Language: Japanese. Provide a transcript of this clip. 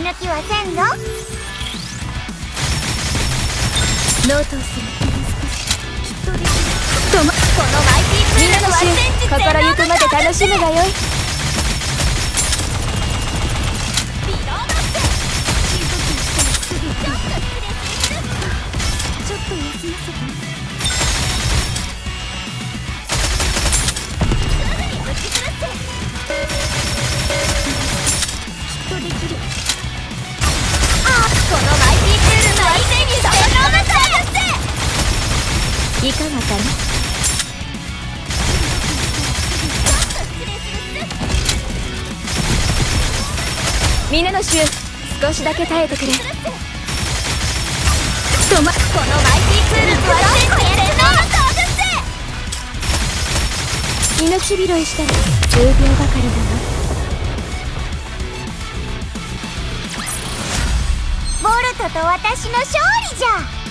抜きはせんぞ。 ノートをする。このマイティープールの戦術心ゆくまで楽しむがよい。ちょっと休ませて。いかがかな。皆の衆、少しだけ耐えてくれ。このマイティープールとは命拾いしたら10秒ばかりだわ。ボルトと私の勝利じゃ。